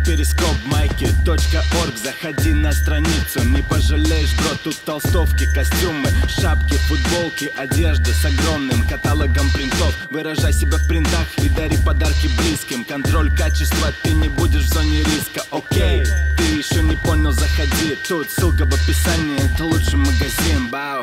перископ майки.орг. Заходи на страницу, не пожалеешь, бро. Тут толстовки, костюмы, шапки, футболки, одежда с огромным каталогом принтов. Выражай себя в принтах и дари подарки близким. Контроль качества, ты не будешь в зоне риска. Окей, ты еще не понял, заходи. Тут ссылка в описании, это лучший магазин. Бау.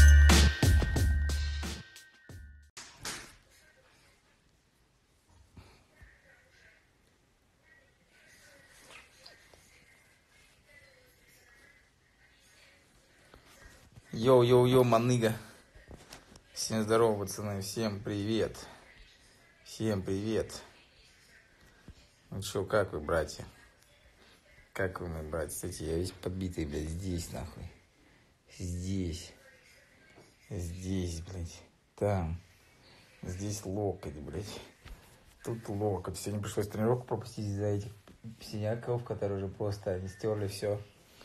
Йоу-йоу-йоу, маныга. Всем здорово, пацаны, всем привет. Всем привет. Ну чё, как вы, братья? Как вы, мои братья? Кстати, я весь подбитый, блядь, здесь, нахуй. Здесь. Здесь, блядь. Там. Здесь локоть, блядь. Тут локоть. Сегодня пришлось тренировку пропустить из-за этих синяков, которые уже просто не стерли все.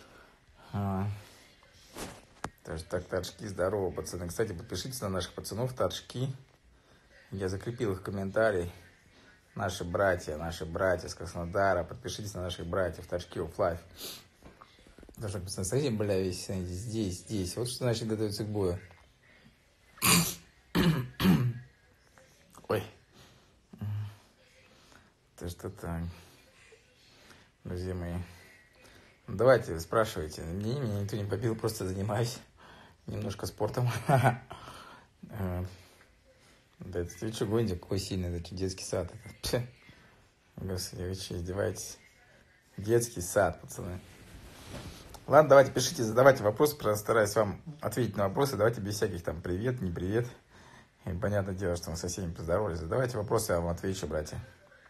Даже так, торчки, здорово, пацаны. Кстати, подпишитесь на наших пацанов, торчки. Я закрепил их комментарий. Наши братья с Краснодара. Подпишитесь на наших братьев, торчки of life. Потому что, пацаны, смотрите, бля, весь здесь. Вот что значит готовиться к бою. Ой. То что так. Друзья мои. Давайте, спрашивайте. Меня никто не побил, просто занимаюсь немножко спортом. Да, это вы что гоните, какой сильный, это детский сад. Господи, вы что, издеваетесь? Детский сад, пацаны. Ладно, давайте пишите, задавайте вопросы, постараюсь вам ответить на вопросы. Давайте без всяких там привет, не привет. И понятное дело, что мы со всеми поздоровались. Задавайте вопросы, я вам отвечу, братья.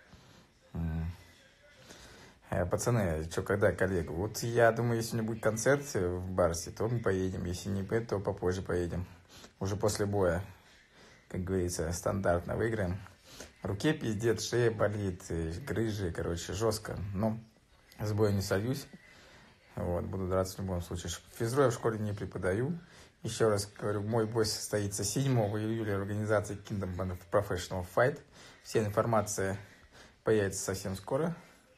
Пацаны, что, когда, коллега? Вот я думаю, если у меня будет концерт в Барсе, то мы поедем. Если не будет, то попозже поедем. Уже после боя, как говорится, стандартно выиграем. Руке пиздец, шея болит, грыжи, короче, жестко. Но с боя не сольюсь. Вот, буду драться в любом случае. Физру я в школе не преподаю. Еще раз говорю, мой бой состоится 7 июля в организации Kingdom Professional Fight. Вся информация появится совсем скоро.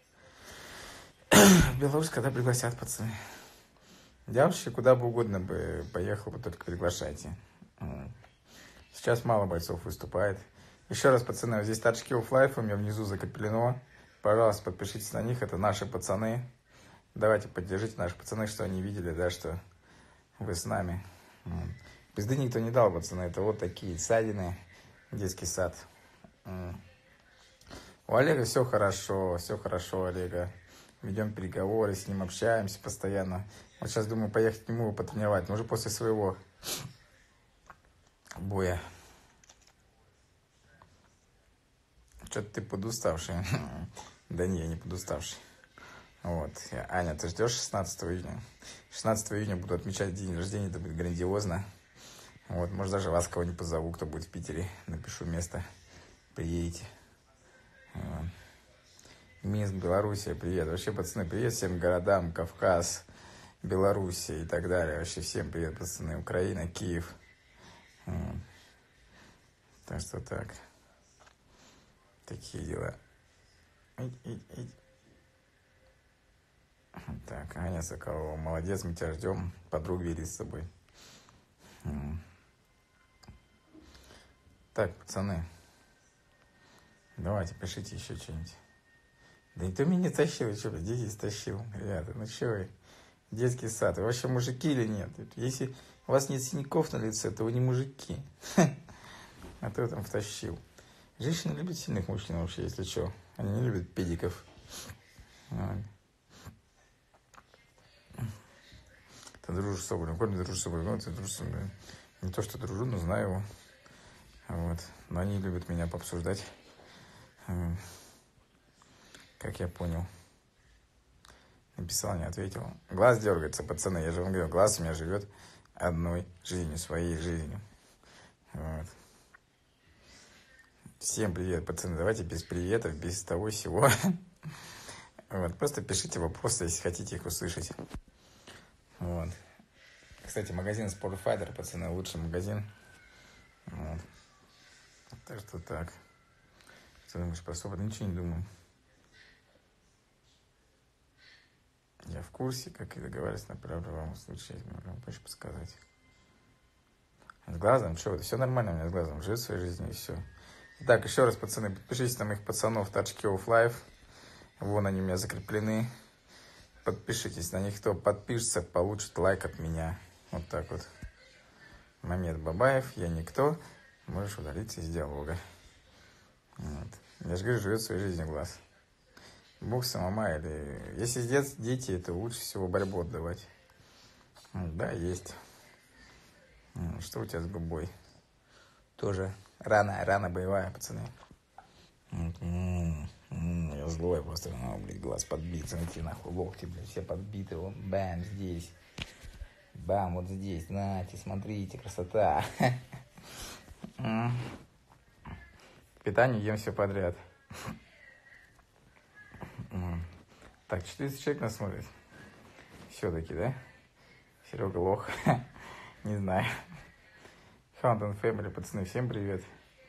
В Беларусь, когда пригласят, пацаны. Я вообще куда бы угодно бы поехал, бы только приглашайте. Сейчас мало бойцов выступает. Еще раз, пацаны, вот здесь торчки of life у меня внизу закреплено. Пожалуйста, подпишитесь на них, это наши пацаны. Давайте поддержите наших пацаны, что они видели, да, что вы с нами. Пизды никто не дал, пацаны, это вот такие ссадины, детский сад. У Олега все хорошо, Олега. Ведем переговоры, с ним общаемся постоянно. Вот сейчас думаю поехать к нему потренировать, но уже после своего боя. Что-то ты подуставший. Да не, я не подуставший. Вот. Аня, ты ждешь 16 июня? 16 июня буду отмечать день рождения, это будет грандиозно. Вот, может даже вас кого-нибудь позову, кто будет в Питере. Напишу место, приедете. Вот. Минск, Белоруссия, привет. Вообще, пацаны, привет всем городам, Кавказ, Белоруссия и так далее. Вообще всем привет, пацаны. Украина, Киев. Так что так. Такие дела. Так, Аня Соколова, молодец, мы тебя ждем. Подруг вели с собой. Так, пацаны. Давайте, пишите еще что-нибудь. Да никто меня не тащил, что, детей стащил. Ребята, ну что вы? Детский сад. Вы вообще мужики или нет? Если у вас нет синяков на лице, то вы не мужики. А ты там втащил. Женщины любят сильных мужчин вообще, если что. Они не любят педиков. Ты дружишь с Соболем. Коль не дружишь с Соболем. Ну, ты дружишь с Соболем. Не то, что дружу, но знаю его. Вот. Но они любят меня пообсуждать. Как я понял. Написал, не ответил. Глаз дергается, пацаны. Я же вам говорю, глаз у меня живет одной жизнью, своей жизнью. Вот. Всем привет, пацаны. Давайте без приветов, без того всего. Вот. Просто пишите вопросы, если хотите их услышать. Вот. Кстати, магазин Sportfighter, пацаны, лучший магазин. Вот. Так что так. Что думаешь про Соболь? Ничего не думаю. Я в курсе, как и договаривались, направлю вам в случае, могу больше подсказать. С глазом, что, все нормально у меня с глазом, живет своей жизнью и все. Итак, еще раз, пацаны, подпишитесь на моих пацанов Touch Key of Life. Вон они у меня закреплены. Подпишитесь на них, кто подпишется, получит лайк от меня. Вот так вот. Мамед Бабаев, я никто. Можешь удалиться из диалога. Вот. Я же говорю, живет своей жизнью глаз. Бог самома или... Если дети, то лучше всего борьбу отдавать. Да, есть. Что у тебя с губой? Тоже рана боевая, пацаны. Я злой просто, блядь, глаз подбит. Смотрите, нахуй, локти, блядь, все подбиты. Вон, бам, здесь. Бам, вот здесь. Нате, смотрите, красота. Питание ем все подряд. Так, 400 человек нас смотрит. Все-таки, да? Серега лох. Не знаю. Fountain Family, пацаны, всем привет.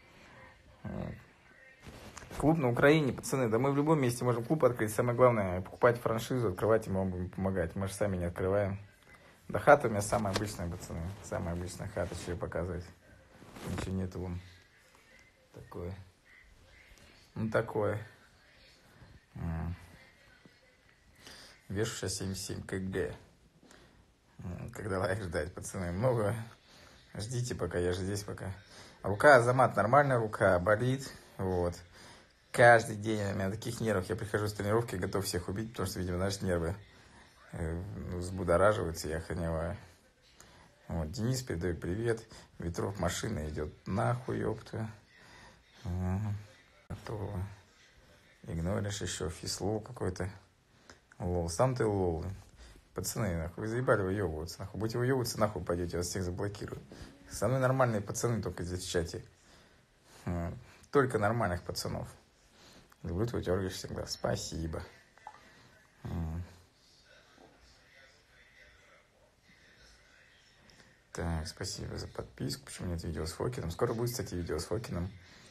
Клуб на Украине, пацаны, да мы в любом месте можем клуб открыть. Самое главное, покупать франшизу, открывать, и мы вам будем помогать. Мы же сами не открываем. Да хата у меня самая обычная, пацаны. Самая обычная хата, что показывать. Ничего нету вон. Такое. Ну, такое. Вешу сейчас 77 кг. Когда лайк ждать, пацаны, много. Ждите пока, я же здесь пока. Рука, Азамат, нормальная рука, болит. Вот. Каждый день у меня на таких нервах. Я прихожу с тренировки, готов всех убить, потому что, видимо, наши нервы взбудораживаются, я охреневаю. Вот, Денис, передаю привет. Ветров машина идет нахуй, ёпта. Готово. Игноришь еще фислол какой-то. Лол, сам ты лол. Пацаны, нахуй, вы заебали выебываться. Нахуй, будете выебываться, нахуй пойдете, я вас всех заблокирую. Со мной нормальные пацаны только здесь в чате. Только нормальных пацанов. Люблю твой дергаешь всегда. Спасибо. Так, спасибо за подписку. Почему нет видео с Фокином? Скоро будет, кстати, видео с Фокином.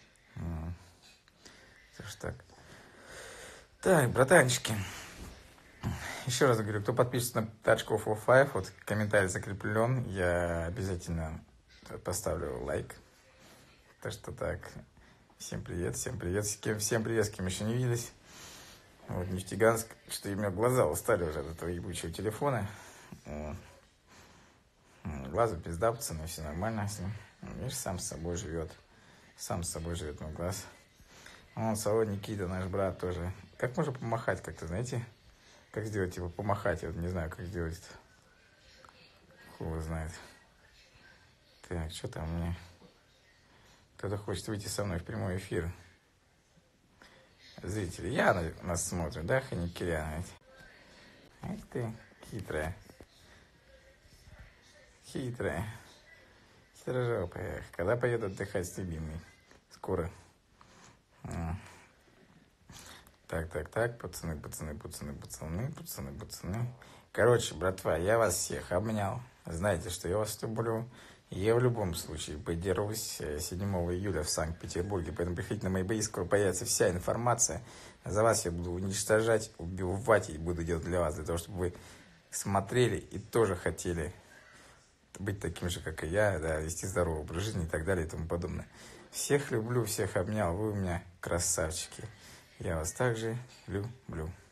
Так. Так, братанчики. Еще раз говорю, кто подпишется на Touch Key of Life, вот комментарий закреплен, я обязательно поставлю лайк. Так что так, всем привет, всем привет, всем привет, с кем еще не виделись. Вот Нефтеганск, что у меня глаза устали уже от этого ебучего телефона. Глазу пизда, пацаны, все нормально с ним. Видишь, сам с собой живет мой глаз. Вон Салон Никита, наш брат тоже. Как можно помахать как-то, знаете? Как сделать, типа, помахать? Я вот не знаю, как сделать это. Хуй его знает. Так, что там у меня? Кто-то хочет выйти со мной в прямой эфир. Зрители, нас смотрят, да, Ханикиряна? Эх ты, хитрая. Хитрожопая. Когда поеду отдыхать с любимой? Скоро. Так, пацаны. Короче, братва, я вас всех обнял. Знаете, что я вас люблю. Я в любом случае подерусь 7 июля в Санкт-Петербурге. Поэтому приходите на мои бои, скоро появится вся информация. За вас я буду уничтожать, убивать и буду делать для вас. Для того, чтобы вы смотрели и тоже хотели быть таким же, как и я, да, вести здоровый образ жизни и так далее и тому подобное. Всех люблю, всех обнял. Вы у меня красавчики. Я вас также люблю.